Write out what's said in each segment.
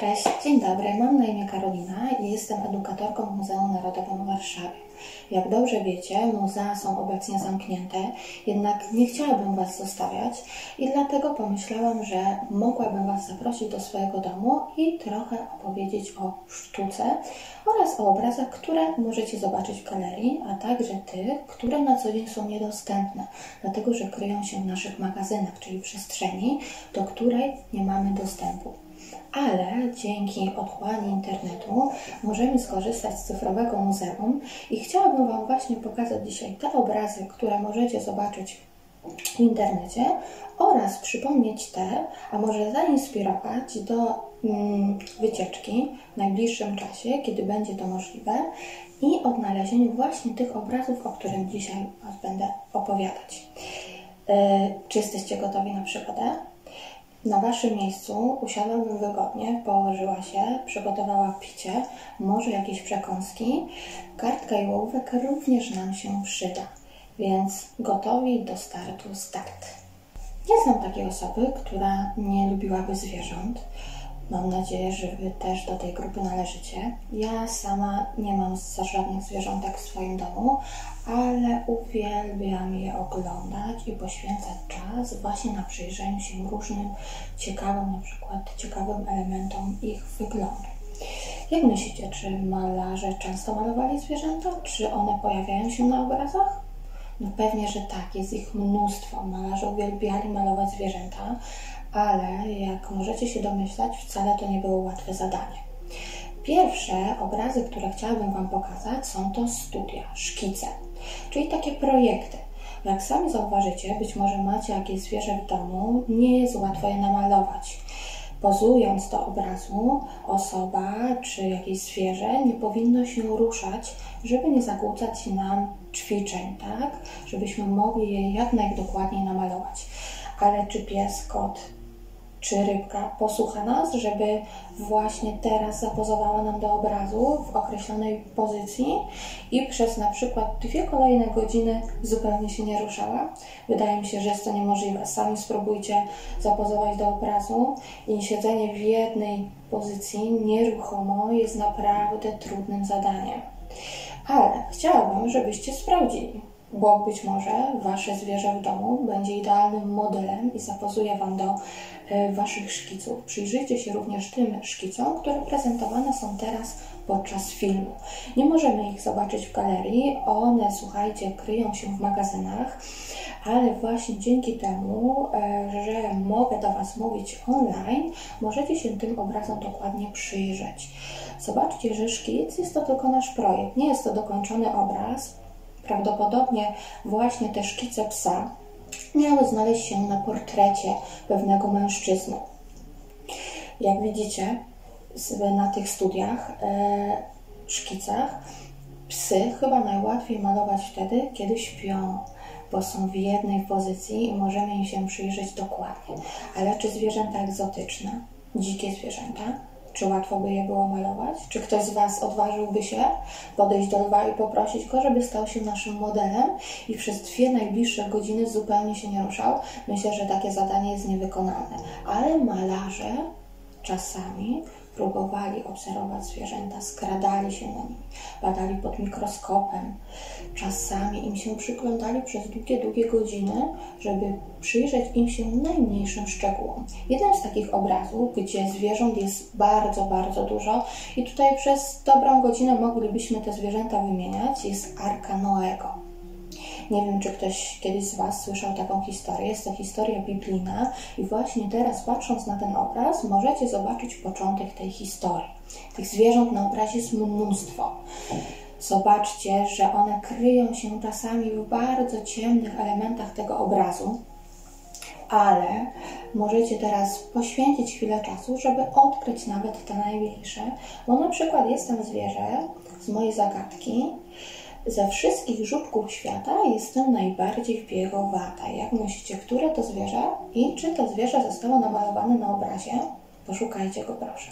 Cześć, dzień dobry, mam na imię Karolina i jestem edukatorką w Muzeum Narodowym w Warszawie. Jak dobrze wiecie, muzea są obecnie zamknięte, jednak nie chciałabym Was zostawiać i dlatego pomyślałam, że mogłabym Was zaprosić do swojego domu i trochę opowiedzieć o sztuce oraz o obrazach, które możecie zobaczyć w galerii, a także tych, które na co dzień są niedostępne, dlatego że kryją się w naszych magazynach, czyli przestrzeni, do której nie mamy dostępu. Ale dzięki otchłani internetu możemy skorzystać z cyfrowego muzeum i chciałabym Wam właśnie pokazać dzisiaj te obrazy, które możecie zobaczyć w internecie oraz przypomnieć te, a może zainspirować do wycieczki w najbliższym czasie, kiedy będzie to możliwe i odnalezieniu właśnie tych obrazów, o których dzisiaj Was będę opowiadać. Czy jesteście gotowi na przygodę? Na Waszym miejscu usiadłabym wygodnie, położyła się, przygotowała picie, może jakieś przekąski. Kartka i ołówek również nam się przyda, więc gotowi do startu, start. Nie znam takiej osoby, która nie lubiłaby zwierząt. Mam nadzieję, że Wy też do tej grupy należycie. Ja sama nie mam żadnych zwierzątek w swoim domu, ale uwielbiam je oglądać i poświęcać czas właśnie na przyjrzeniu się różnym ciekawym elementom ich wyglądu. Jak myślicie, czy malarze często malowali zwierzęta? Czy one pojawiają się na obrazach? No pewnie, że tak, jest ich mnóstwo. Malarze uwielbiali malować zwierzęta, ale jak możecie się domyślać, wcale to nie było łatwe zadanie. Pierwsze obrazy, które chciałabym Wam pokazać, są to studia, szkice, czyli takie projekty. Jak sami zauważycie, być może macie jakieś zwierzę w domu, nie jest łatwo je namalować. Pozując do obrazu, osoba czy jakieś zwierzę nie powinno się ruszać, żeby nie zakłócać nam ćwiczeń, tak? Żebyśmy mogli je jak najdokładniej namalować. Ale czy pies, kot, czy rybka posłucha nas, żeby właśnie teraz zapozowała nam do obrazu w określonej pozycji i przez na przykład 2 kolejne godziny zupełnie się nie ruszała? Wydaje mi się, że jest to niemożliwe. Sami spróbujcie zapozować do obrazu i siedzenie w jednej pozycji nieruchomo jest naprawdę trudnym zadaniem. Ale chciałabym, żebyście sprawdzili, bo być może Wasze zwierzę w domu będzie idealnym modelem i zapozuje Wam do Waszych szkiców. Przyjrzyjcie się również tym szkicom, które prezentowane są teraz podczas filmu. Nie możemy ich zobaczyć w galerii, one, słuchajcie, kryją się w magazynach, ale właśnie dzięki temu, że mogę do Was mówić online, możecie się tym obrazom dokładnie przyjrzeć. Zobaczcie, że szkic jest to tylko nasz projekt, nie jest to dokończony obraz. Prawdopodobnie właśnie te szkice psa miały znaleźć się na portrecie pewnego mężczyzny. Jak widzicie na tych studiach, szkicach, psy chyba najłatwiej malować wtedy, kiedy śpią, bo są w jednej pozycji i możemy im się przyjrzeć dokładnie. Ale czy zwierzęta egzotyczne, dzikie zwierzęta? Czy łatwo by je było malować? Czy ktoś z Was odważyłby się podejść do lwa i poprosić go, żeby stał się naszym modelem i przez 2 najbliższe godziny zupełnie się nie ruszał? Myślę, że takie zadanie jest niewykonalne. Ale malarze czasami próbowali obserwować zwierzęta, skradali się na nimi, badali pod mikroskopem. Czasami im się przyglądali przez długie godziny, żeby przyjrzeć im się najmniejszym szczegółom. Jeden z takich obrazów, gdzie zwierząt jest bardzo dużo i tutaj przez dobrą godzinę moglibyśmy te zwierzęta wymieniać, jest Arka Noego. Nie wiem, czy ktoś kiedyś z Was słyszał taką historię. Jest to historia biblijna i właśnie teraz, patrząc na ten obraz, możecie zobaczyć początek tej historii. Tych zwierząt na obrazie jest mnóstwo. Zobaczcie, że one kryją się czasami w bardzo ciemnych elementach tego obrazu, ale możecie teraz poświęcić chwilę czasu, żeby odkryć nawet te najmniejsze, bo na przykład jest tam zwierzę z mojej zagadki. Ze wszystkich żubków świata jestem najbardziej wbiegowata. Jak myślicie, które to zwierzę i czy to zwierzę zostało namalowane na obrazie? Poszukajcie go, proszę.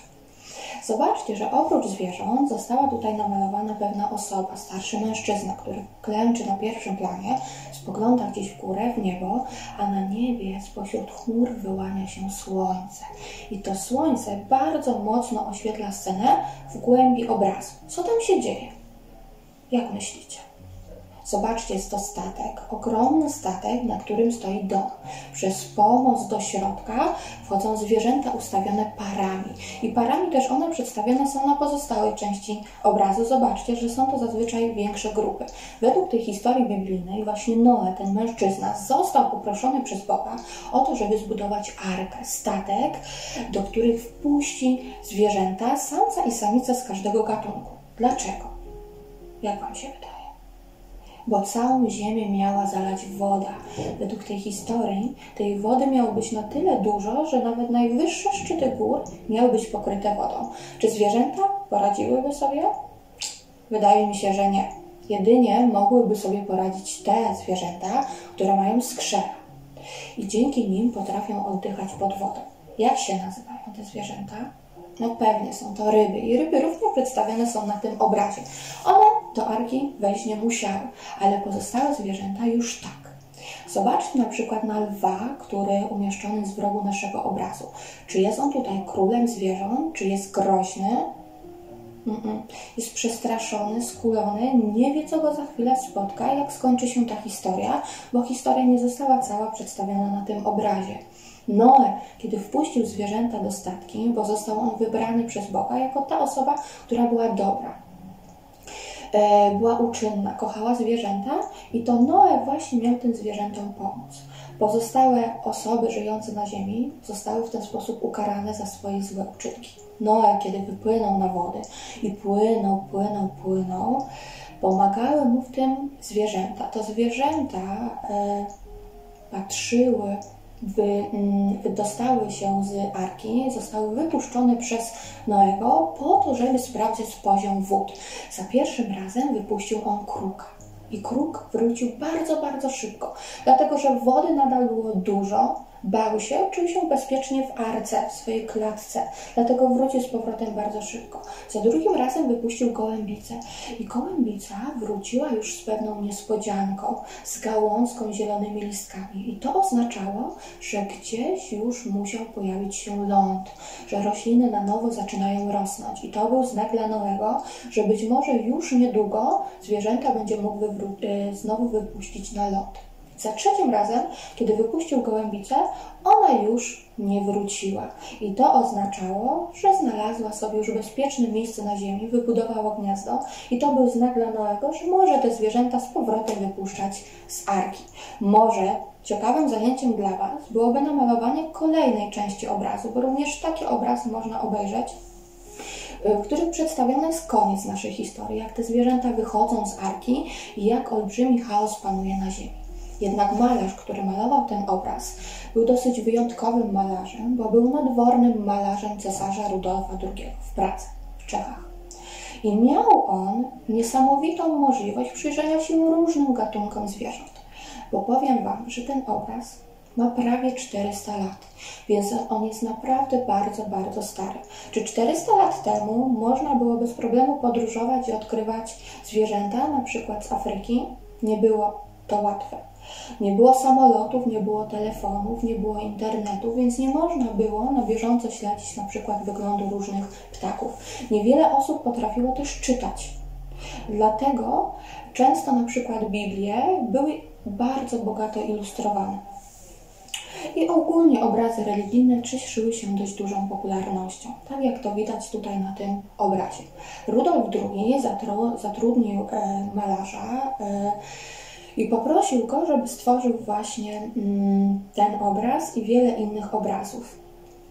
Zobaczcie, że oprócz zwierząt została tutaj namalowana pewna osoba, starszy mężczyzna, który klęczy na pierwszym planie, spogląda gdzieś w górę, w niebo, a na niebie spośród chmur wyłania się słońce. I to słońce bardzo mocno oświetla scenę w głębi obrazu. Co tam się dzieje? Jak myślicie? Zobaczcie, jest to statek, ogromny statek, na którym stoi dom. Przez pomost do środka wchodzą zwierzęta ustawione parami. I parami też one przedstawione są na pozostałej części obrazu. Zobaczcie, że są to zazwyczaj większe grupy. Według tej historii biblijnej właśnie Noe, ten mężczyzna, został poproszony przez Boga o to, żeby zbudować arkę, statek, do których wpuści zwierzęta, samca i samicę z każdego gatunku. Dlaczego? Jak wam się wydaje? Bo całą ziemię miała zalać woda. Według tej historii tej wody miało być na tyle dużo, że nawet najwyższe szczyty gór miały być pokryte wodą. Czy zwierzęta poradziłyby sobie? Wydaje mi się, że nie. Jedynie mogłyby sobie poradzić te zwierzęta, które mają skrzela. I dzięki nim potrafią oddychać pod wodą. Jak się nazywają te zwierzęta? No pewnie są to ryby i ryby również przedstawione są na tym obrazie. One do arki wejść nie musiały, ale pozostałe zwierzęta już tak. Zobaczcie na przykład na lwa, który umieszczony jest w rogu naszego obrazu. Czy jest on tutaj królem zwierząt? Czy jest groźny? Jest przestraszony, skulony, nie wie, co go za chwilę spotka, jak skończy się ta historia, bo historia nie została cała przedstawiona na tym obrazie. Noe, kiedy wpuścił zwierzęta do statki, bo został on wybrany przez Boga jako ta osoba, która była dobra, była uczynna, kochała zwierzęta i to Noe właśnie miał tym zwierzętom pomóc. Pozostałe osoby żyjące na ziemi zostały w ten sposób ukarane za swoje złe uczynki. Noe, kiedy wypłynął na wody i płynął, pomagały mu w tym zwierzęta. To zwierzęta patrzyły, wydostały się z arki, zostały wypuszczone przez Noego po to, żeby sprawdzić poziom wód. Za pierwszym razem wypuścił on kruka. I kruk wrócił bardzo, bardzo szybko, dlatego że wody nadal było dużo, bał się, czuł się bezpiecznie w arce, w swojej klatce, dlatego wrócił z powrotem bardzo szybko. Za drugim razem wypuścił gołębicę i gołębica wróciła już z pewną niespodzianką, z gałązką, zielonymi listkami. I to oznaczało, że gdzieś już musiał pojawić się ląd, że rośliny na nowo zaczynają rosnąć. I to był znak dla Noego, że być może już niedługo zwierzęta będzie mógł znowu wypuścić na ląd. Za trzecim razem, kiedy wypuścił gołębicę, ona już nie wróciła. I to oznaczało, że znalazła sobie już bezpieczne miejsce na ziemi, wybudowało gniazdo i to był znak dla Noego, że może te zwierzęta z powrotem wypuszczać z arki. Może ciekawym zajęciem dla Was byłoby namalowanie kolejnej części obrazu, bo również takie obrazy można obejrzeć, w których przedstawiony jest koniec naszej historii, jak te zwierzęta wychodzą z arki i jak olbrzymi chaos panuje na ziemi. Jednak malarz, który malował ten obraz, był dosyć wyjątkowym malarzem, bo był nadwornym malarzem cesarza Rudolfa II w Pradze, w Czechach. I miał on niesamowitą możliwość przyjrzenia się różnym gatunkom zwierząt. Bo powiem Wam, że ten obraz ma prawie 400 lat, więc on jest naprawdę bardzo, bardzo stary. Czy 400 lat temu można było bez problemu podróżować i odkrywać zwierzęta, na przykład z Afryki? Nie było to łatwe. Nie było samolotów, nie było telefonów, nie było internetu, więc nie można było na bieżąco śledzić na przykład wyglądu różnych ptaków. Niewiele osób potrafiło też czytać. Dlatego często na przykład Biblie były bardzo bogato ilustrowane. I ogólnie obrazy religijne cieszyły się dość dużą popularnością, tak jak to widać tutaj na tym obrazie. Rudolf II zatrudnił malarza i poprosił go, żeby stworzył właśnie ten obraz i wiele innych obrazów.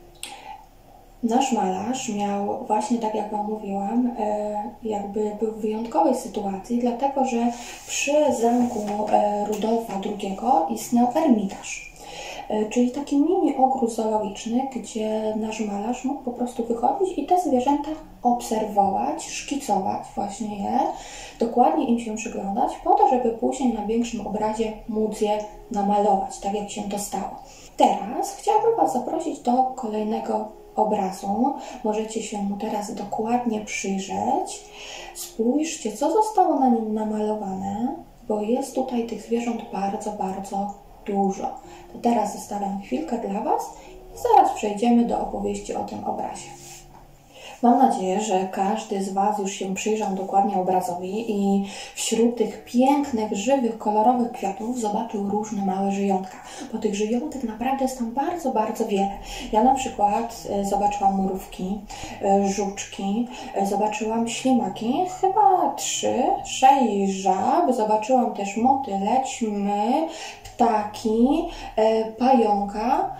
Nasz malarz miał właśnie, tak jak Wam mówiłam, jakby był w wyjątkowej sytuacji, dlatego że przy zamku Rudolfa II istniał ermitaż, czyli taki mini ogród zoologiczny, gdzie nasz malarz mógł po prostu wychodzić i te zwierzęta obserwować, szkicować właśnie je, dokładnie im się przyglądać, po to, żeby później na większym obrazie móc je namalować, tak jak się to stało. Teraz chciałabym Was zaprosić do kolejnego obrazu. Możecie się mu teraz dokładnie przyjrzeć. Spójrzcie, co zostało na nim namalowane, bo jest tutaj tych zwierząt bardzo, bardzo dużo. To teraz zostawiam chwilkę dla Was i zaraz przejdziemy do opowieści o tym obrazie. Mam nadzieję, że każdy z Was już się przyjrzał dokładnie obrazowi i wśród tych pięknych, żywych, kolorowych kwiatów zobaczył różne małe żyjątka, bo tych żyjątek naprawdę jest tam bardzo, bardzo wiele. Ja na przykład zobaczyłam mrówki, żuczki, zobaczyłam ślimaki, chyba 3, 6 żab, zobaczyłam też motyle, ćmy, ptaki, pająka,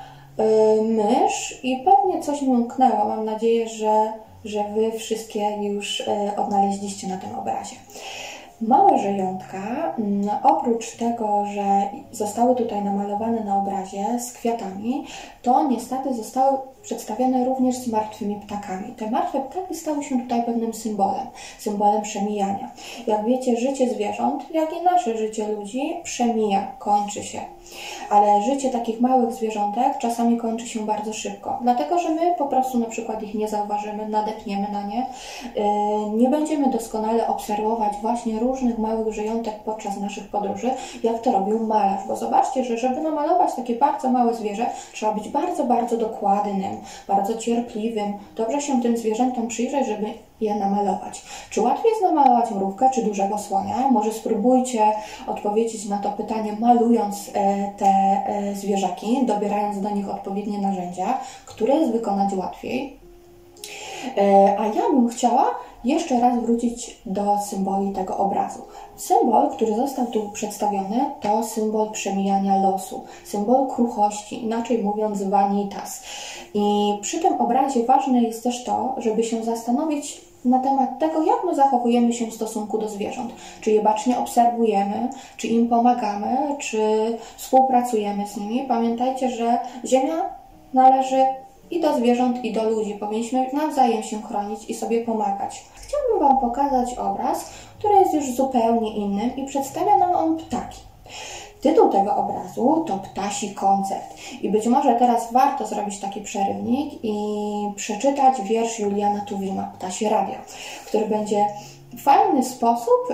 mysz i pewnie coś mi umknęło. Mam nadzieję, że Wy wszystkie już odnaleźliście na tym obrazie. Małe żyjątka, oprócz tego, że zostały tutaj namalowane na obrazie z kwiatami, to niestety zostały przedstawione również z martwymi ptakami. Te martwe ptaki stały się tutaj pewnym symbolem przemijania. Jak wiecie, życie zwierząt, jak i nasze życie ludzi przemija, kończy się. Ale życie takich małych zwierzątek czasami kończy się bardzo szybko, dlatego że my po prostu na przykład ich nie zauważymy, nadepniemy na nie, nie będziemy doskonale obserwować właśnie różnych małych żyjątek podczas naszych podróży, jak to robił malarz, bo zobaczcie, że żeby namalować takie bardzo małe zwierzę, trzeba być bardzo, bardzo dokładnym, bardzo cierpliwym, dobrze się tym zwierzętom przyjrzeć, żeby je namalować. Czy łatwiej jest namalować mrówkę, czy dużego słonia? Może spróbujcie odpowiedzieć na to pytanie, malując te zwierzaki, dobierając do nich odpowiednie narzędzia, które jest wykonać łatwiej. A ja bym chciała jeszcze raz wrócić do symboli tego obrazu. Symbol, który został tu przedstawiony, to symbol przemijania losu, symbol kruchości, inaczej mówiąc vanitas. I przy tym obrazie ważne jest też to, żeby się zastanowić na temat tego, jak my zachowujemy się w stosunku do zwierząt. Czy je bacznie obserwujemy, czy im pomagamy, czy współpracujemy z nimi. Pamiętajcie, że Ziemia należy i do zwierząt, i do ludzi. Powinniśmy nawzajem się chronić i sobie pomagać. Chciałabym Wam pokazać obraz, który jest już zupełnie innym i przedstawia nam on ptaki. Tytuł tego obrazu to Ptasi koncert. I być może teraz warto zrobić taki przerywnik i przeczytać wiersz Juliana Tuwima, Ptasie Radio, który będzie w fajny sposób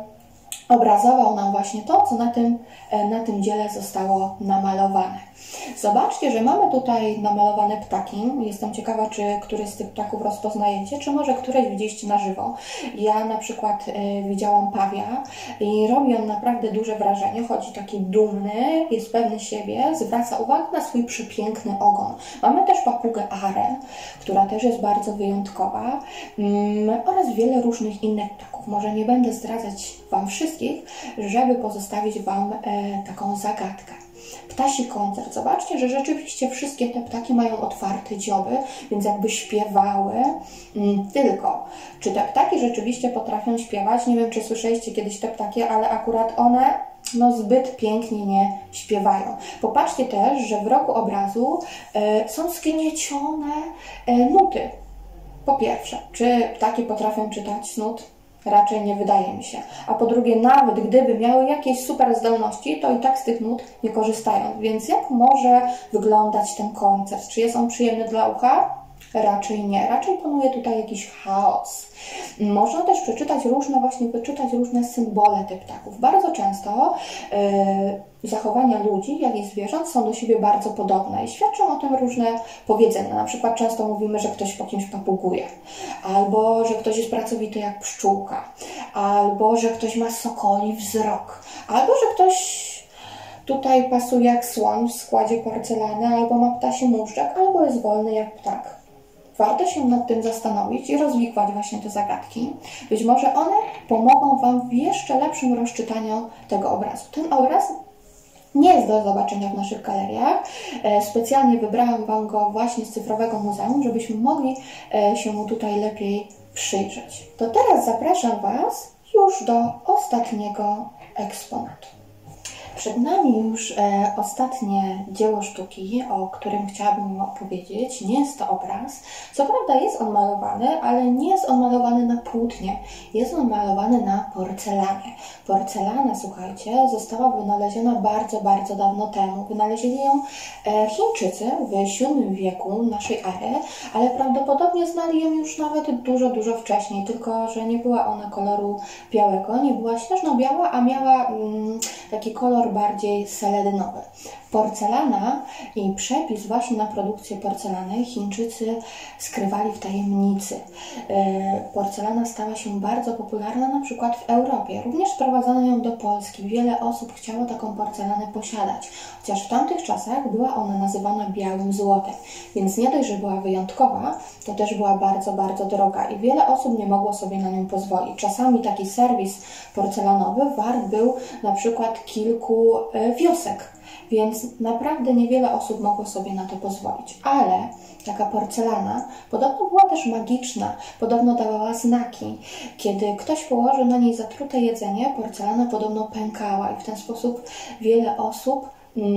obrazował nam właśnie to, co na tym dziele zostało namalowane. Zobaczcie, że mamy tutaj namalowane ptaki. Jestem ciekawa, czy któryś z tych ptaków rozpoznajecie, czy może któreś widzieliście na żywo. Ja na przykład widziałam pawia i robi on naprawdę duże wrażenie. Chodzi taki dumny, jest pewny siebie, zwraca uwagę na swój przepiękny ogon. Mamy też papugę Arę, która też jest bardzo wyjątkowa oraz wiele różnych innych ptaków. Może nie będę zdradzać Wam wszystkich, żeby pozostawić Wam taką zagadkę. Ptasi koncert. Zobaczcie, że rzeczywiście wszystkie te ptaki mają otwarte dzioby, więc jakby śpiewały. Tylko, czy te ptaki rzeczywiście potrafią śpiewać? Nie wiem, czy słyszeliście kiedyś te ptaki, ale akurat one zbyt pięknie nie śpiewają. Popatrzcie też, że w rogu obrazu są zgniecione nuty. Po pierwsze, czy ptaki potrafią czytać nut? Raczej nie wydaje mi się. A po drugie, nawet gdyby miały jakieś super zdolności, to i tak z tych nut nie korzystają. Więc jak może wyglądać ten koncert? Czy jest on przyjemny dla ucha? Raczej nie. Raczej panuje tutaj jakiś chaos. Można też wyczytać różne symbole tych ptaków. Bardzo często zachowania ludzi, jak i zwierząt są do siebie bardzo podobne i świadczą o tym różne powiedzenia. Na przykład często mówimy, że ktoś po kimś papuguje, albo że ktoś jest pracowity jak pszczółka, albo że ktoś ma sokoli wzrok, albo że ktoś tutaj pasuje jak słoń w składzie porcelany, albo ma ptasi muszczek, albo jest wolny jak ptak. Warto się nad tym zastanowić i rozwikłać właśnie te zagadki. Być może one pomogą Wam w jeszcze lepszym rozczytaniu tego obrazu. Ten obraz nie jest do zobaczenia w naszych galeriach. Specjalnie wybrałam Wam go właśnie z Cyfrowego Muzeum, żebyśmy mogli się mu tutaj lepiej przyjrzeć. To teraz zapraszam Was już do ostatniego eksponatu. Przed nami już ostatnie dzieło sztuki, o którym chciałabym opowiedzieć. Nie jest to obraz. Co prawda jest on malowany, ale nie jest on malowany na płótnie. Jest on malowany na porcelanie. Porcelana, słuchajcie, została wynaleziona bardzo, bardzo dawno temu. Wynaleźli ją Chińczycy w VII wieku naszej ery, ale prawdopodobnie znali ją już nawet dużo, dużo wcześniej, tylko że nie była ona koloru białego, nie była śnieżno-biała, a miała taki kolor bardziej seledynowy. Porcelana i przepis właśnie na produkcję porcelany Chińczycy skrywali w tajemnicy. Porcelana stała się bardzo popularna na przykład w Europie. Również sprowadzono ją do Polski. Wiele osób chciało taką porcelanę posiadać, chociaż w tamtych czasach była ona nazywana białym złotem. Więc nie dość, że była wyjątkowa, to też była bardzo, bardzo droga i wiele osób nie mogło sobie na nią pozwolić. Czasami taki serwis porcelanowy wart był na przykład kilku wiosek. Więc naprawdę niewiele osób mogło sobie na to pozwolić. Ale taka porcelana podobno była też magiczna, podobno dawała znaki. Kiedy ktoś położył na niej zatrute jedzenie, porcelana podobno pękała i w ten sposób wiele osób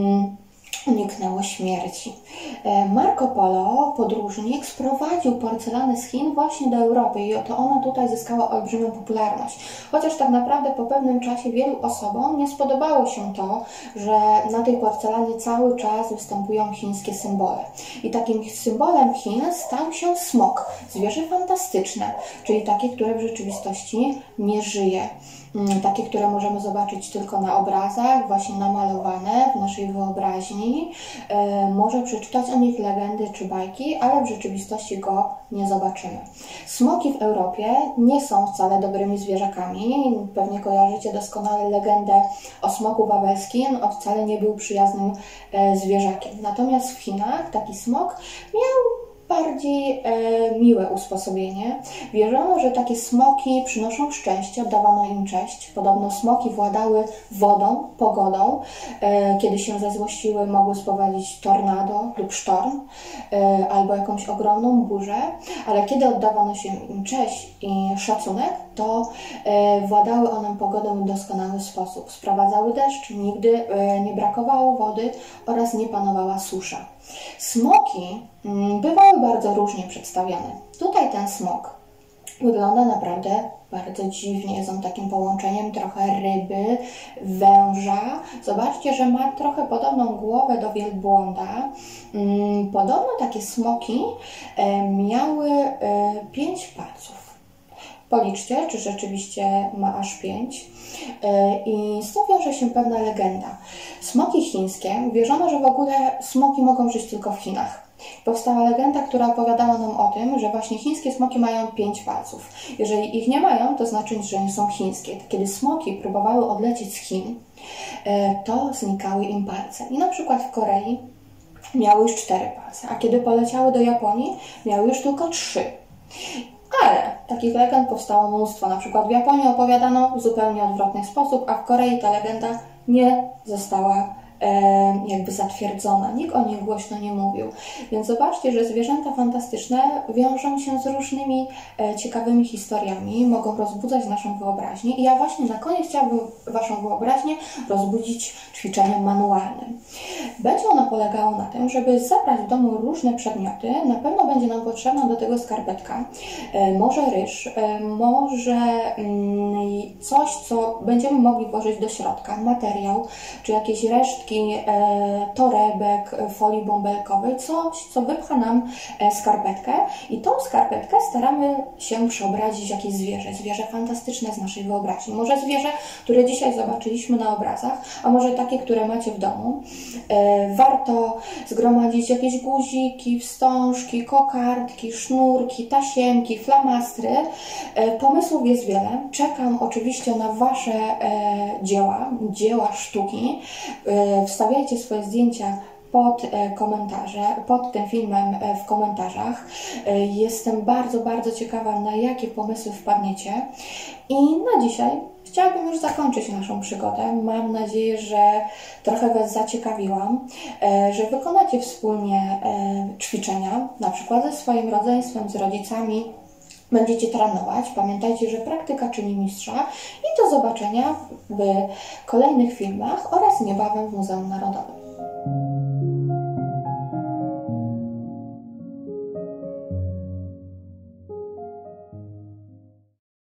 uniknęło śmierci. Marco Polo, podróżnik, sprowadził porcelanę z Chin właśnie do Europy i oto ona tutaj zyskała olbrzymią popularność. Chociaż tak naprawdę po pewnym czasie wielu osobom nie spodobało się to, że na tej porcelanie cały czas występują chińskie symbole. I takim symbolem Chin stał się smok, zwierzę fantastyczne, czyli takie, które w rzeczywistości nie żyje. Takie, które możemy zobaczyć tylko na obrazach, właśnie namalowane w naszej wyobraźni. Może przeczytać o nich legendy czy bajki, ale w rzeczywistości go nie zobaczymy. Smoki w Europie nie są wcale dobrymi zwierzakami. Pewnie kojarzycie doskonale legendę o smoku wawelskim. On wcale nie był przyjaznym zwierzakiem. Natomiast w Chinach taki smok miał bardziej miłe usposobienie. Wierzono, że takie smoki przynoszą szczęście, oddawano im cześć. Podobno smoki władały wodą, pogodą. Kiedy się zezłościły, mogły sprowadzić tornado lub sztorm albo jakąś ogromną burzę, ale kiedy oddawano się im cześć i szacunek, to władały one pogodą w doskonały sposób. Sprowadzały deszcz, nigdy nie brakowało wody oraz nie panowała susza. Smoki bywały bardzo różnie przedstawiane. Tutaj ten smok wygląda naprawdę bardzo dziwnie. Jest on takim połączeniem trochę ryby, węża. Zobaczcie, że ma trochę podobną głowę do wielbłąda. Podobno takie smoki miały 5 palców. Policzcie, czy rzeczywiście ma aż 5. I z tym wiąże się pewna legenda. Smoki chińskie, wierzono, że w ogóle smoki mogą żyć tylko w Chinach. Powstała legenda, która opowiadała nam o tym, że właśnie chińskie smoki mają 5 palców. Jeżeli ich nie mają, to znaczy, że nie są chińskie. Kiedy smoki próbowały odlecieć z Chin, to znikały im palce. I na przykład w Korei miały już 4 palce, a kiedy poleciały do Japonii, miały już tylko 3. Ale takich legend powstało mnóstwo. Na przykład w Japonii opowiadano w zupełnie odwrotny sposób, a w Korei ta legenda nie została jakby zatwierdzona. Nikt o niej głośno nie mówił. Więc zobaczcie, że zwierzęta fantastyczne wiążą się z różnymi ciekawymi historiami, mogą rozbudzać naszą wyobraźnię i ja właśnie na koniec chciałabym Waszą wyobraźnię rozbudzić ćwiczeniem manualnym. Będzie ono polegało na tym, żeby zabrać w domu różne przedmioty. Na pewno będzie nam potrzebna do tego skarpetka, może ryż, może coś, co będziemy mogli włożyć do środka, materiał, czy jakieś resztki torebek, folii bąbelkowej, coś, co wypcha nam skarpetkę i tą skarpetkę staramy się przeobrazić w jakieś zwierzę fantastyczne z naszej wyobraźni. Może zwierzę, które dzisiaj zobaczyliśmy na obrazach, a może takie, które macie w domu. Warto zgromadzić jakieś guziki, wstążki, kokardki, sznurki, tasiemki, flamastry. Pomysłów jest wiele. Czekam oczywiście na Wasze dzieła sztuki. Wstawiajcie swoje zdjęcia pod tym filmem w komentarzach. Jestem bardzo, bardzo ciekawa, na jakie pomysły wpadniecie. I na dzisiaj chciałabym już zakończyć naszą przygodę. Mam nadzieję, że trochę Was zaciekawiłam, że wykonacie wspólnie ćwiczenia, na przykład ze swoim rodzeństwem, z rodzicami, będziecie trenować. Pamiętajcie, że praktyka czyni mistrza i do zobaczenia w kolejnych filmach oraz niebawem w Muzeum Narodowym.